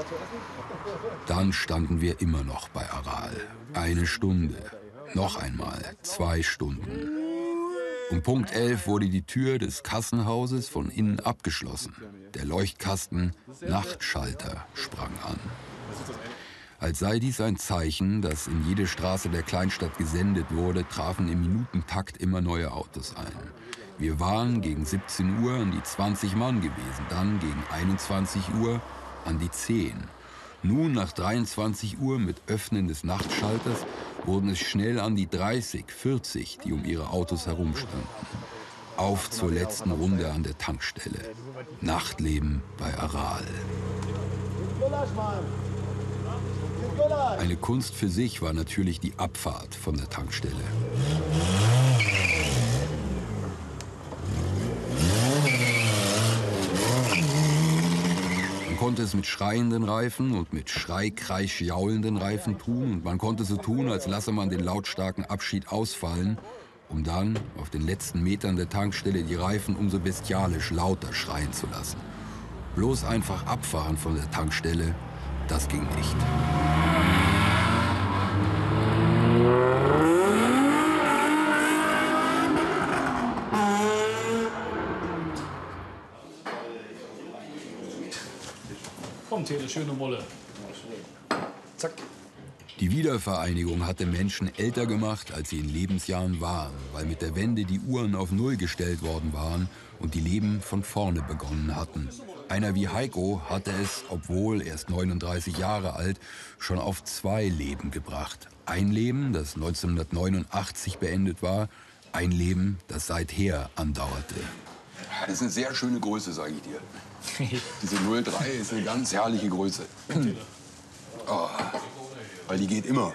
Dann standen wir immer noch bei Aral. 1 Stunde, noch einmal 2 Stunden. Um Punkt 11 wurde die Tür des Kassenhauses von innen abgeschlossen. Der Leuchtkasten Nachtschalter sprang an. Als sei dies ein Zeichen, dass in jede Straße der Kleinstadt gesendet wurde, trafen im Minutentakt immer neue Autos ein. Wir waren gegen 17 Uhr an die 20 Mann gewesen, dann gegen 21 Uhr an die 10. Nun, nach 23 Uhr mit Öffnen des Nachtschalters, wurden es schnell an die 30, 40, die um ihre Autos herumstanden. Auf zur letzten Runde an der Tankstelle. Nachtleben bei Aral. Eine Kunst für sich war natürlich die Abfahrt von der Tankstelle. Man konnte es mit schreienden Reifen und mit schreikreisch-jaulenden Reifen tun, und man konnte so tun, als lasse man den lautstarken Abschied ausfallen, um dann auf den letzten Metern der Tankstelle die Reifen umso bestialisch lauter schreien zu lassen. Bloß einfach abfahren von der Tankstelle, das ging nicht. Kommt hier eine schöne Molle. Zack. Die Wiedervereinigung hatte Menschen älter gemacht, als sie in Lebensjahren waren, weil mit der Wende die Uhren auf Null gestellt worden waren und die Leben von vorne begonnen hatten. Einer wie Heiko hatte es, obwohl erst 39 Jahre alt, schon auf 2 Leben gebracht. Ein Leben, das 1989 beendet war, ein Leben, das seither andauerte. Das ist eine sehr schöne Größe, sage ich dir. Diese 03 ist eine ganz herrliche Größe. Oh, weil die geht immer.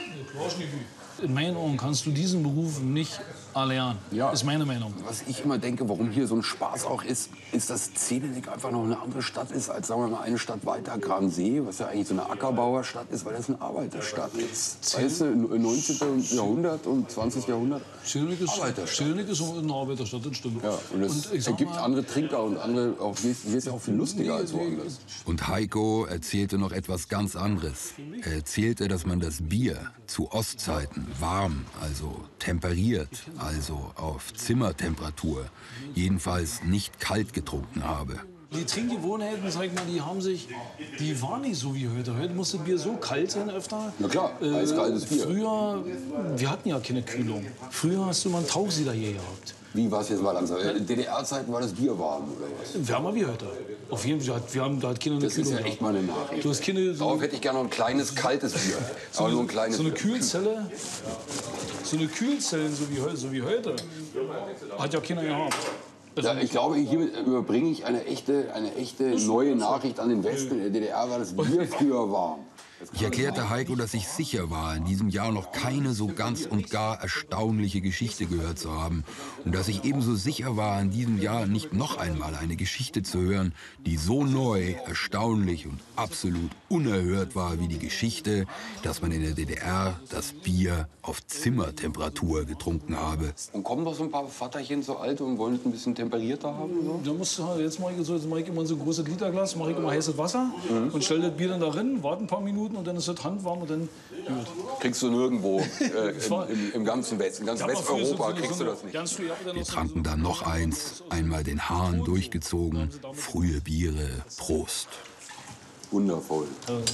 In meinen Augen kannst du diesen Beruf nicht erlernen. Ja. Ist meine Meinung. Was ich immer denke, warum hier so ein Spaß auch ist, dass Zedelnik einfach noch eine andere Stadt ist als, sagen wir mal, eine Stadt weiter, Gransee, was ja eigentlich so eine Ackerbauerstadt ist, weil das eine Arbeiterstadt ist. Weißt du, 19. Jahrhundert und 20. Jahrhundert. Zedelnik ist eine Arbeiterstadt, das stimmt. Ja, und es ergibt andere Trinker und andere, auch, hier ist ja auch viel lustiger als woanders. Und Heiko erzählte noch etwas ganz anderes. Er erzählte, dass man das Bier zu Ostzeiten warm, also temperiert, also auf Zimmertemperatur, jedenfalls nicht kalt getrunken habe. Die Trinkgewohnheiten, sag ich mal, die waren nicht so wie heute. Heute musste Bier so kalt sein öfter. Na klar, eiskaltes Bier. Früher, wir hatten ja keine Kühlung. Früher hast du mal einen Tauchsieder hier gehabt. Wie war es jetzt mal langsam? In DDR-Zeiten war das Bier warm, oder was? Wärmer wie heute. Auf jeden Fall, da hat Kinder eine Das Kühlung. ist ja echt mal eine Nachricht. Du hast keine, Darauf hätte ich gerne noch ein kleines, kaltes Bier. Aber nur ein kleines so eine Bier. Kühlzelle, so wie heute, hat ja keiner gehabt. Ja, ich glaube, hiermit überbringe ich eine echte neue Nachricht an den Westen. In der DDR war das Bier früher warm. Ich erklärte Heiko, dass ich sicher war, in diesem Jahr noch keine so ganz und gar erstaunliche Geschichte gehört zu haben. Und dass ich ebenso sicher war, in diesem Jahr nicht noch einmal eine Geschichte zu hören, die so neu, erstaunlich und absolut unerhört war wie die Geschichte, dass man in der DDR das Bier auf Zimmertemperatur getrunken habe. Und kommen doch so ein paar Vaterchen so alt und wollen es ein bisschen temperierter haben? So? Da musst du, jetzt mache ich immer so ein großes Literglas, mache ich immer heißes Wasser und stelle das Bier dann darin, warte ein paar Minuten und dann ist das handwarm und dann gut. Kriegst du nirgendwo im ganzen Westen, ganz Westeuropa kriegst du das nicht. Wir tranken dann noch eins, einmal den Hahn durchgezogen, frühe Biere, Prost. Wundervoll.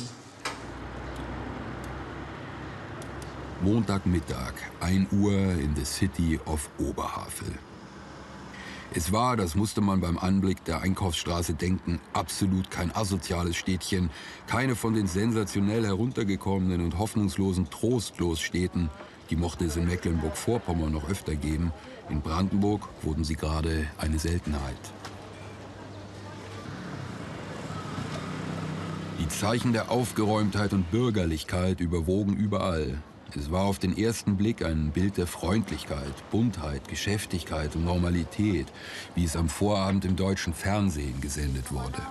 Montagmittag, 1 Uhr in the City of Oberhavel. Es war, das musste man beim Anblick der Einkaufsstraße denken, absolut kein asoziales Städtchen, keine von den sensationell heruntergekommenen und hoffnungslosen Trostlosstädten, die mochte es in Mecklenburg-Vorpommern noch öfter geben. In Brandenburg wurden sie gerade eine Seltenheit. Die Zeichen der Aufgeräumtheit und Bürgerlichkeit überwogen überall. Es war auf den ersten Blick ein Bild der Freundlichkeit, Buntheit, Geschäftigkeit und Normalität, wie es am Vorabend im deutschen Fernsehen gesendet wurde.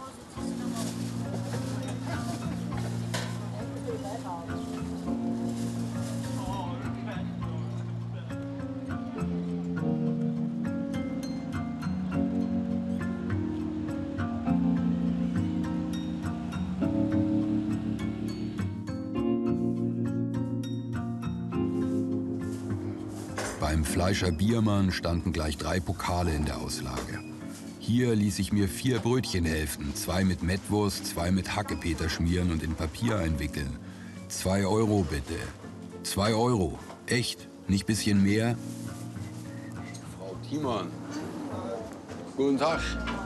Beim Fleischer Biermann standen gleich 3 Pokale in der Auslage. Hier ließ ich mir 4 Brötchenhälften, 2 mit Mettwurst, 2 mit Hackepeter schmieren und in Papier einwickeln. 2 Euro bitte. 2 Euro. Echt? Nicht bisschen mehr? Frau Thiemann. Guten Tag.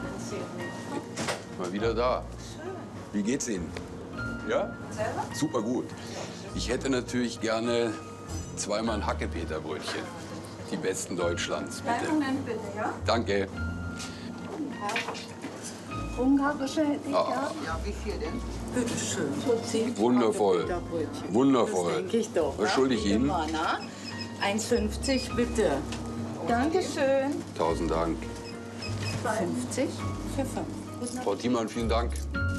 Mal wieder da. Wie geht's Ihnen? Ja? Super gut. Ich hätte natürlich gerne 2-mal ein Hackepeterbrötchen. Die besten Deutschlands, bitte. Bitte, ja? Danke. Ungarische hätte ich Ah. ja. Wie viel denn? Bitte schön. So 10 Wundervoll. Hackepeterbrötchen. Wundervoll. Das denke ich doch. Was schulde ich Ihnen? 1,50 bitte. Dankeschön. 1000 Dank. 50 für 5. Frau Thiemann, vielen Dank.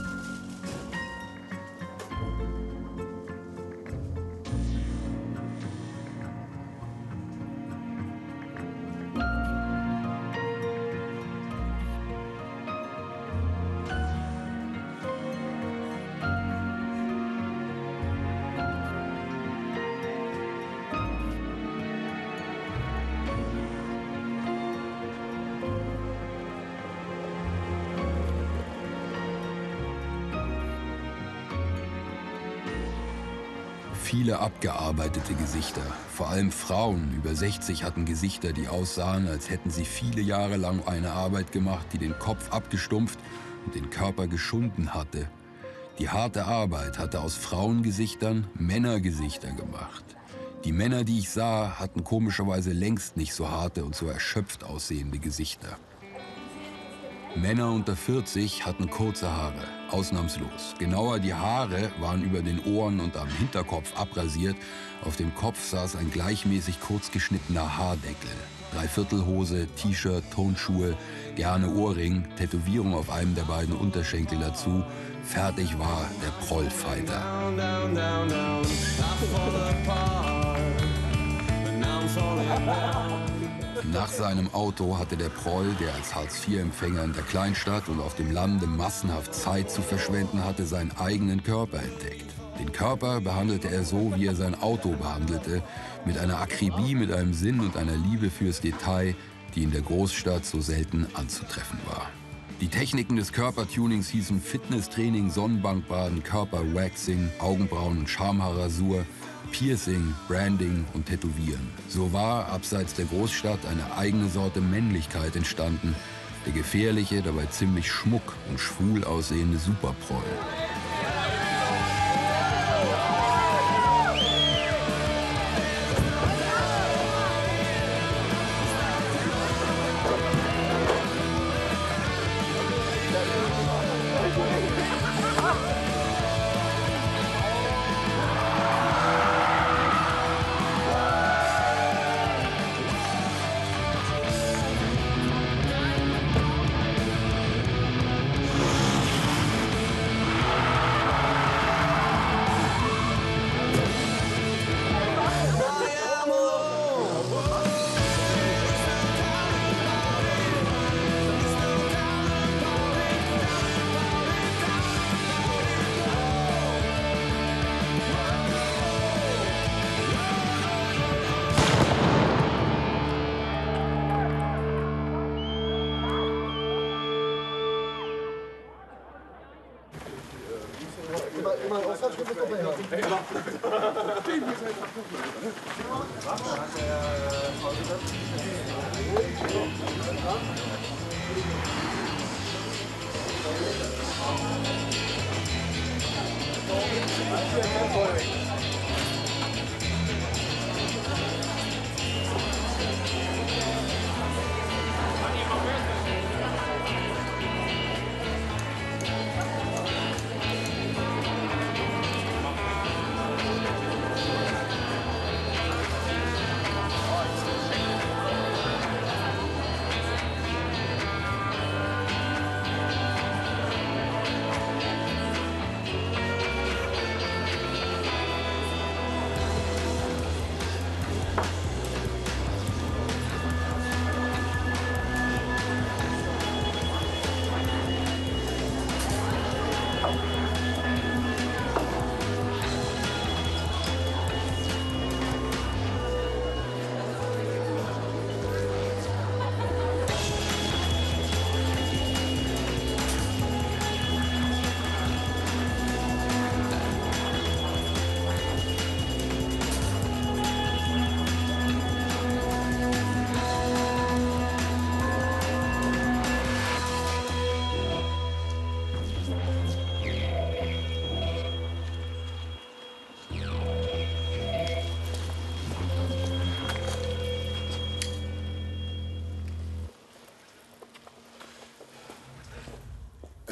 Viele abgearbeitete Gesichter, vor allem Frauen über 60 hatten Gesichter, die aussahen, als hätten sie viele Jahre lang eine Arbeit gemacht, die den Kopf abgestumpft und den Körper geschunden hatte. Die harte Arbeit hatte aus Frauengesichtern Männergesichter gemacht. Die Männer, die ich sah, hatten komischerweise längst nicht so harte und so erschöpft aussehende Gesichter. Männer unter 40 hatten kurze Haare, ausnahmslos. Genauer, die Haare waren über den Ohren und am Hinterkopf abrasiert. Auf dem Kopf saß ein gleichmäßig kurz geschnittener Haardeckel. Dreiviertelhose, T-Shirt, Tonschuhe, gerne Ohrring, Tätowierung auf einem der beiden Unterschenkel dazu. Fertig war der Prollfighter. Nach seinem Auto hatte der Proll, der als Hartz-IV-Empfänger in der Kleinstadt und auf dem Lande massenhaft Zeit zu verschwenden hatte, seinen eigenen Körper entdeckt. Den Körper behandelte er so, wie er sein Auto behandelte, mit einer Akribie, mit einem Sinn und einer Liebe fürs Detail, die in der Großstadt so selten anzutreffen war. Die Techniken des Körpertunings hießen Fitnesstraining, Sonnenbankbaden, Körperwaxing, Augenbrauen- und Schamhaarrasur, Piercing, Branding und Tätowieren. So war abseits der Großstadt eine eigene Sorte Männlichkeit entstanden, der gefährliche, dabei ziemlich schmuck und schwul aussehende Superproll.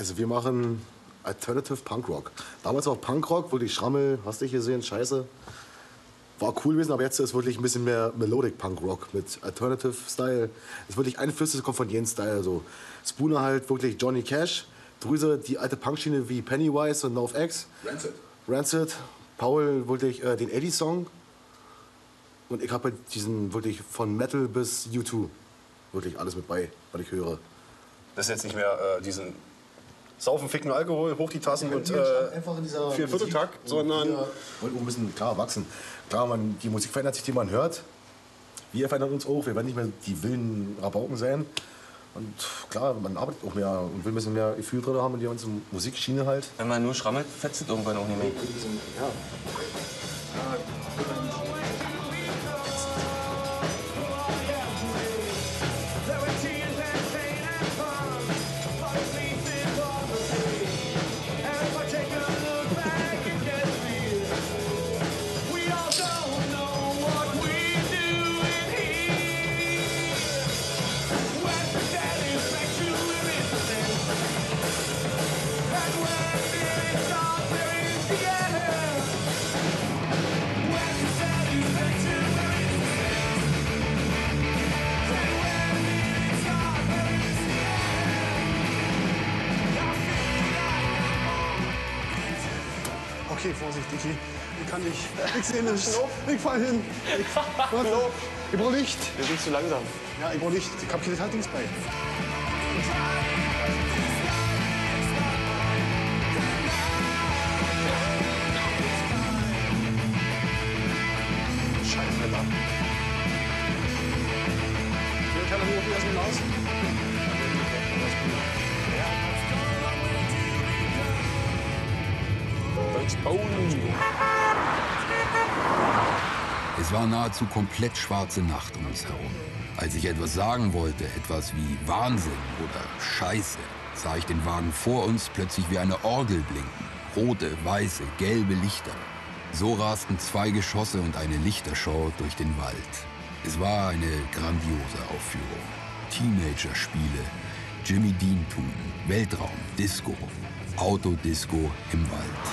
Also wir machen Alternative Punkrock. Damals auch Punkrock, wirklich Schrammel, hast du gesehen, scheiße. War cool gewesen, aber jetzt ist wirklich ein bisschen mehr Melodic Punkrock mit Alternative Style. Es ist wirklich Einflüsse, kommt von jedem Style. Also Spooner halt wirklich Johnny Cash, Drüse die alte Punkschiene wie Pennywise und NoFX. Rancid. Paul wirklich den Eddie-Song. Und ich habe halt diesen wirklich von Metal bis U2 wirklich alles mit bei, was ich höre. Das ist jetzt nicht mehr diesen Saufen, Ficken, Alkohol, hoch die Tassen und einfach in dieser 4/4-Takt, sondern... Wir wollen auch ein bisschen klar wachsen. Klar, die Musik verändert sich, die man hört. Wir verändern uns auch. Wir werden nicht mehr die wilden Rabauken sein. Und klar, man arbeitet auch mehr und will ein bisschen mehr Gefühl drin haben in die ganze Musikschiene halt. Wenn man nur schrammelt, fetzt es irgendwann auch nicht mehr. Ja. Okay, Vorsicht, Dicky. Ich kann nicht. Ich sehe nichts. Ich fall hin. Ich brauche Licht. Wir sind zu langsam. Ja, ich brauche Licht. Ich hab hier das Dings bei. Scheiße, Alter. Wie kann er nur erst mal raus? Es war nahezu komplett schwarze Nacht um uns herum. Als ich etwas sagen wollte, etwas wie Wahnsinn oder Scheiße, sah ich den Wagen vor uns plötzlich wie eine Orgel blinken. Rote, weiße, gelbe Lichter. So rasten 2 Geschosse und eine Lichtershow durch den Wald. Es war eine grandiose Aufführung. Teenager-Spiele, Jimmy Dean-Tum, Weltraum, Disco, Autodisco im Wald.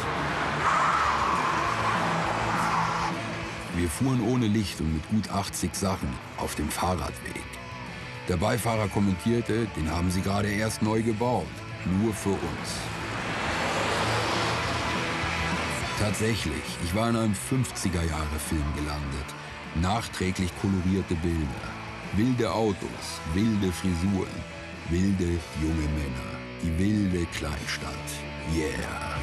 Wir fuhren ohne Licht und mit gut 80 Sachen auf dem Fahrradweg. Der Beifahrer kommentierte, den haben sie gerade erst neu gebaut, nur für uns. Tatsächlich, ich war in einem 50er-Jahre-Film gelandet. Nachträglich kolorierte Bilder, wilde Autos, wilde Frisuren, wilde junge Männer, die wilde Kleinstadt. Yeah!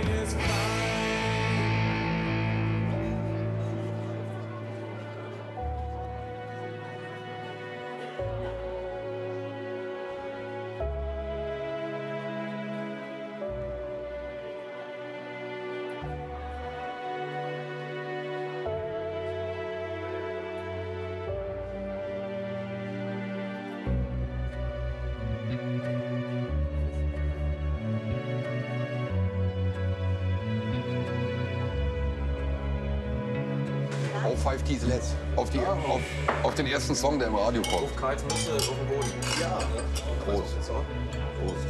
Auf Five Keys Let's. Auf den ersten Song, der im Radio kommt. Auf Karls Mütze, auf dem Boden. Ja. Prost. Prost.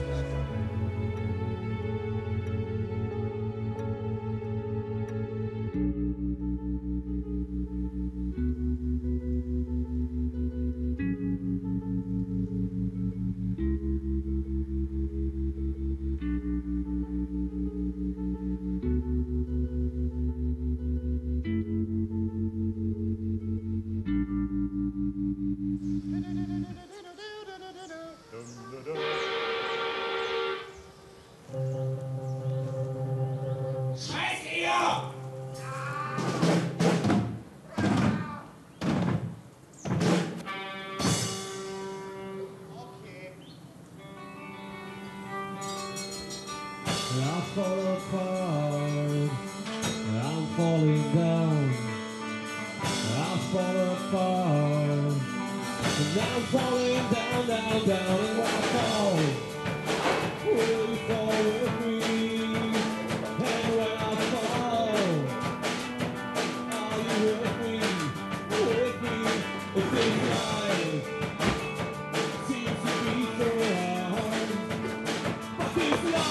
I fall apart, I'm falling down. I fall apart, and I'm falling down, down, down. And when I fall, will you fall with me? And when I fall, are you with me? With me? This life seems to be so hard, but this life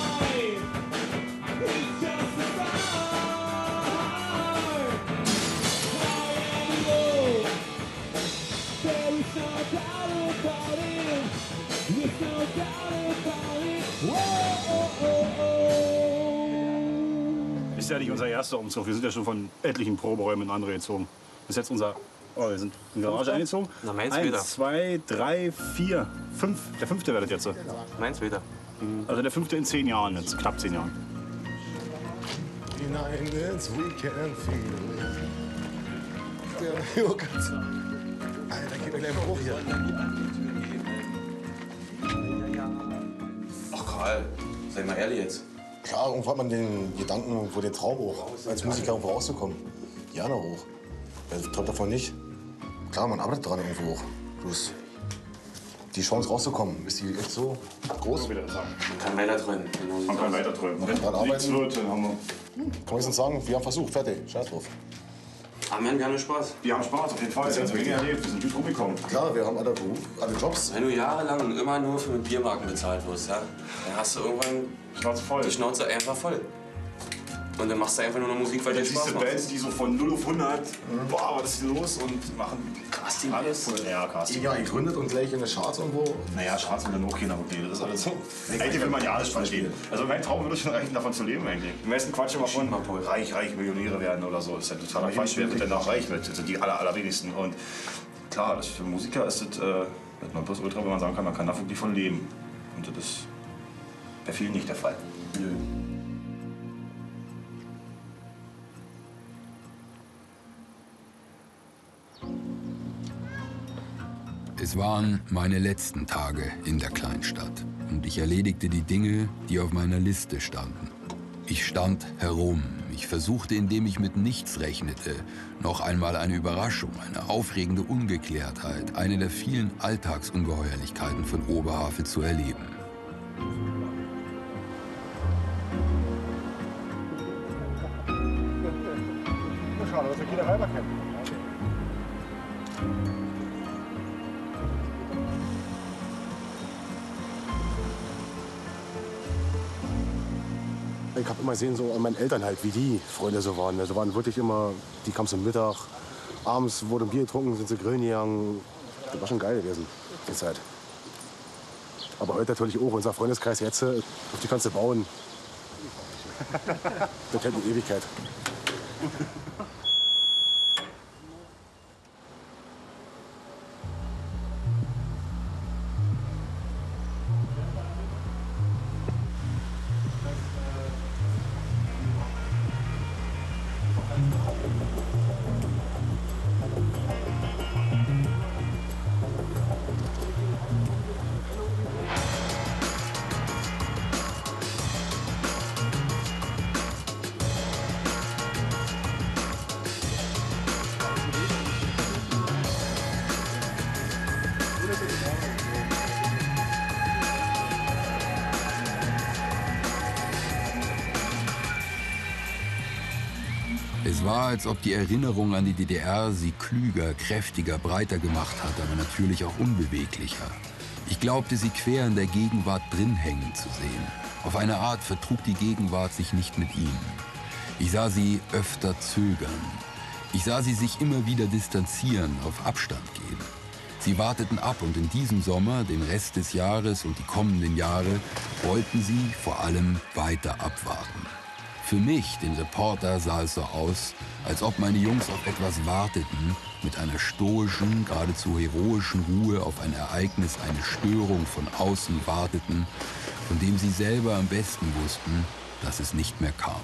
Ist ja nicht unser erster Umzug. Wir sind ja schon von etlichen Proberäumen in andere gezogen. Das ist jetzt unser... Oh, wir sind in die Garage eingezogen. Na, meins wieder. 1, 2, 3, 4, 5. Der 5. wird das jetzt. Meins wieder. Also der 5. in 10 Jahren jetzt, knapp 10 Jahren. Hinein ins Weekend Feeling. Der Joghurt. Alter, geht mir gleich mal hoch hier. Ach Karl, sei mal ehrlich jetzt. Klar, irgendwo hat man den Gedanken, irgendwo den Traum hoch, als Musiker irgendwo rauszukommen. Gerne hoch. Wer träumt davon nicht? Klar, man arbeitet dran irgendwo hoch. Bloß die Chance rauszukommen, ist die echt so groß? Man kann weiter träumen. Man kann weiter träumen. Man kann dran Nichts arbeiten. wird, dann haben wir... Kann ich jetzt sagen, wir haben versucht, fertig, scheiß drauf. Aber wir haben gerne Spaß. Wir haben Spaß, auf jeden Fall. Wir haben Dinge erlebt, wir sind gut rumgekommen. Klar, wir haben alle Beruf, alle Jobs. Wenn du jahrelang immer nur für Biermarken bezahlt wirst, ja, dann hast du irgendwann Schnauze voll. die Schnauze einfach voll. Und dann machst du einfach nur noch Musik, weil dir Jetzt siehst Spaß du macht. Bands, die so von 0 auf 100, boah, was ist hier los? Und machen Casting alles. Ja, Casting. Ja, gegründet und gleich in der Charts irgendwo. Naja, Charts und dann auch keiner wirklich. Das ist alles so. Eigentlich will man ja alles verstehen. Also mein Traum würde schon reichen, davon zu leben eigentlich. Die meisten quatschen immer von reich, Millionäre werden oder so. Das ist ja totaler Quatsch. Wer wird denn auch reich mit? Das sind die allerwenigsten. Und klar, für Musiker ist das Nonplusultra, wenn man sagen kann, man kann da wirklich von leben. Und das ist bei vielen nicht der Fall. Nö. Es waren meine letzten Tage in der Kleinstadt und ich erledigte die Dinge, die auf meiner Liste standen. Ich stand herum. Ich versuchte, indem ich mit nichts rechnete, noch einmal eine Überraschung, eine aufregende Ungeklärtheit, eine der vielen Alltagsungeheuerlichkeiten von Oberhavel zu erleben. Schade, dass wir jeder Weiber kennen. Ich habe immer gesehen, so an meinen Eltern halt, wie die Freunde so waren. Also waren wirklich immer, die kamen zum Mittag, abends wurde ein Bier getrunken, sind sie grillen gegangen. Das war schon geil gewesen, die Zeit. Aber heute natürlich auch, unser Freundeskreis jetzt, auf die kannst du bauen. Das hält eine Ewigkeit. Es war, als ob die Erinnerung an die DDR sie klüger, kräftiger, breiter gemacht hat, aber natürlich auch unbeweglicher. Ich glaubte, sie quer in der Gegenwart drin hängen zu sehen. Auf eine Art vertrug die Gegenwart sich nicht mit ihnen. Ich sah sie öfter zögern. Ich sah sie sich immer wieder distanzieren, auf Abstand gehen. Sie warteten ab und in diesem Sommer, den Rest des Jahres und die kommenden Jahre, wollten sie vor allem weiter abwarten. Für mich, den Reporter, sah es so aus, als ob meine Jungs auf etwas warteten, mit einer stoischen, geradezu heroischen Ruhe auf ein Ereignis, eine Störung von außen warteten, von dem sie selber am besten wussten, dass es nicht mehr kam.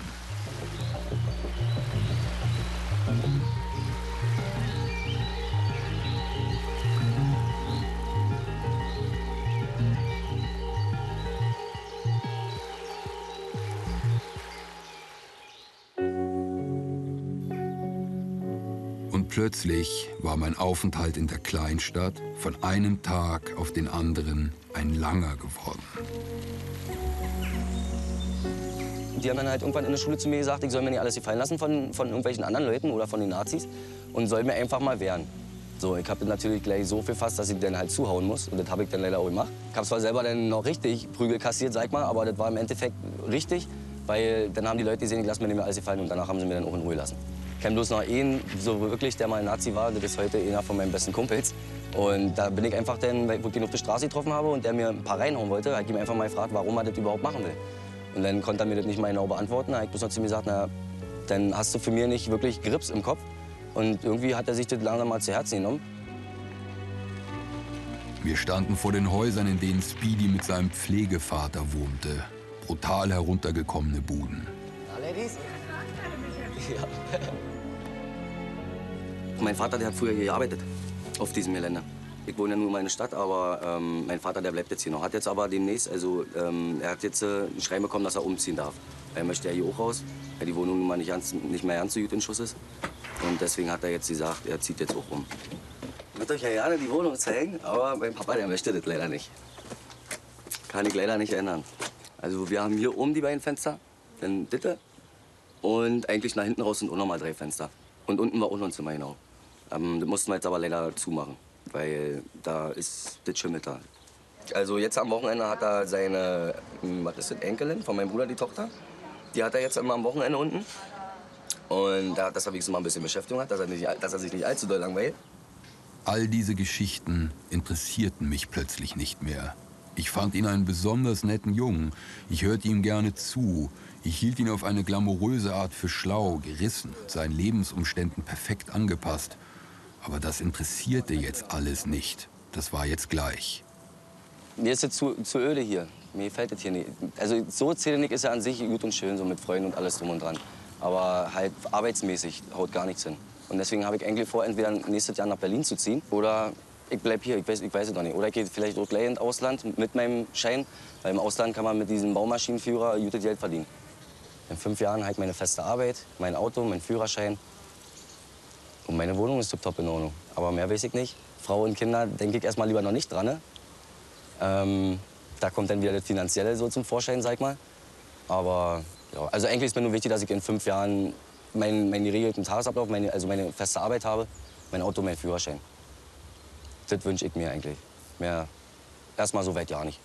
Und plötzlich war mein Aufenthalt in der Kleinstadt von einem Tag auf den anderen ein langer geworden. Die haben dann halt irgendwann in der Schule zu mir gesagt, ich soll mir nicht alles gefallen lassen von irgendwelchen anderen Leuten oder von den Nazis und soll mir einfach mal wehren. So, ich habe natürlich gleich so viel gefasst, dass ich dann halt zuhauen muss und das habe ich dann leider auch gemacht. Ich habe zwar selber dann noch richtig Prügel kassiert, sag mal, aber das war im Endeffekt richtig, weil dann haben die Leute gesehen, ich lasse mir nicht mehr alles gefallen und danach haben sie mir dann auch in Ruhe gelassen. Ich kenne bloß noch einen, so wirklich, der mal Nazi war, das ist heute einer von meinen besten Kumpels. Und da bin ich einfach dann, weil ich ihn auf der Straße getroffen habe und der mir ein paar reinhauen wollte, habe ich ihm einfach mal gefragt, warum er das überhaupt machen will. Und dann konnte er mir das nicht mal genau beantworten. Da habe ich bloß noch zu mir gesagt, na, dann hast du für mich nicht wirklich Grips im Kopf. Und irgendwie hat er sich das langsam mal zu Herzen genommen. Wir standen vor den Häusern, in denen Speedy mit seinem Pflegevater wohnte. Brutal heruntergekommene Buden. Na, Ladies? Ja. Mein Vater, der hat früher hier gearbeitet, auf diesem Gelände. Ich wohne ja nur in meiner Stadt, aber mein Vater, der bleibt jetzt hier noch. Hat jetzt aber demnächst, also er hat jetzt ein Schreiben bekommen, dass er umziehen darf. Er möchte ja hier auch raus, weil die Wohnung nun mal nicht mehr ganz so gut in Schuss ist. Und deswegen hat er jetzt gesagt, er zieht jetzt auch um. Ich würde euch ja gerne die Wohnung zeigen, aber mein Papa, der möchte das leider nicht. Kann ich leider nicht ändern. Also wir haben hier oben die beiden Fenster, dann Ditte. Und eigentlich nach hinten raus sind auch noch mal 3 Fenster. Und unten war auch noch ein Zimmer, genau. Das mussten wir jetzt aber leider zumachen, weil da ist das schimmelt da. Also jetzt am Wochenende hat er seine, was ist das, Enkelin von meinem Bruder, die Tochter. Die hat er jetzt immer am Wochenende unten. Und da, dass er wenigstens mal ein bisschen Beschäftigung hat, dass er sich nicht allzu doll langweilt. All diese Geschichten interessierten mich plötzlich nicht mehr. Ich fand ihn einen besonders netten Jungen. Ich hörte ihm gerne zu. Ich hielt ihn auf eine glamouröse Art für schlau, gerissen, seinen Lebensumständen perfekt angepasst. Aber das interessierte jetzt alles nicht. Das war jetzt gleich. Mir ist es zu öde hier. Mir gefällt das hier nicht. Also so Zelenik ist ja an sich gut und schön, so mit Freunden und alles drum und dran. Aber halt arbeitsmäßig haut gar nichts hin. Und deswegen habe ich eigentlich vor, entweder nächstes Jahr nach Berlin zu ziehen oder ich bleib hier, ich weiß es noch nicht. Oder ich gehe vielleicht auch gleich ins Ausland mit meinem Schein. Weil im Ausland kann man mit diesem Baumaschinenführer gutes Geld verdienen. In 5 Jahren habe ich meine feste Arbeit, mein Auto, mein Führerschein. Und meine Wohnung ist top in Ordnung. Aber mehr weiß ich nicht. Frau und Kinder denke ich erstmal lieber noch nicht dran. Ne? Da kommt dann wieder das Finanzielle so zum Vorschein, sag ich mal. Aber ja, also eigentlich ist mir nur wichtig, dass ich in 5 Jahren meinen geregelten Tagesablauf, also meine feste Arbeit habe, mein Auto, mein Führerschein. Das wünsche ich mir eigentlich. Mehr erstmal so weit ja nicht.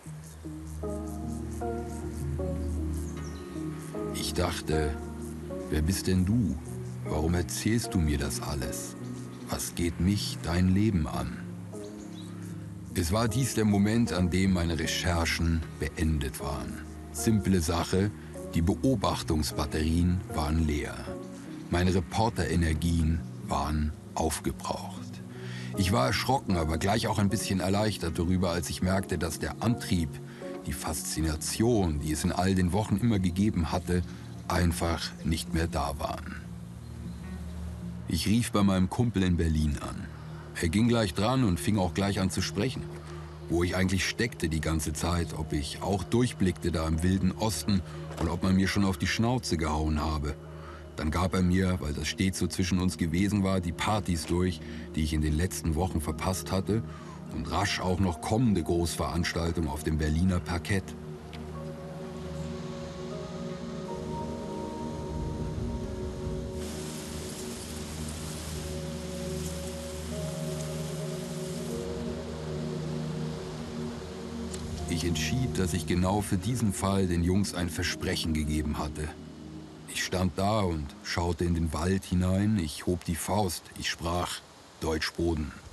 Ich dachte, wer bist denn du? Warum erzählst du mir das alles? Was geht mich dein Leben an? Es war dies der Moment, an dem meine Recherchen beendet waren. Simple Sache, die Beobachtungsbatterien waren leer. Meine Reporterenergien waren aufgebraucht. Ich war erschrocken, aber gleich auch ein bisschen erleichtert darüber, als ich merkte, dass der Antrieb, die Faszination, die es in all den Wochen immer gegeben hatte, einfach nicht mehr da waren. Ich rief bei meinem Kumpel in Berlin an. Er ging gleich dran und fing auch gleich an zu sprechen. Wo ich eigentlich steckte die ganze Zeit, ob ich auch durchblickte da im wilden Osten und ob man mir schon auf die Schnauze gehauen habe. Dann gab er mir, weil das stets so zwischen uns gewesen war, die Partys durch, die ich in den letzten Wochen verpasst hatte und rasch auch noch kommende Großveranstaltungen auf dem Berliner Parkett. Ich entschied, dass ich genau für diesen Fall den Jungs ein Versprechen gegeben hatte. Ich stand da und schaute in den Wald hinein, ich hob die Faust, ich sprach Deutschboden.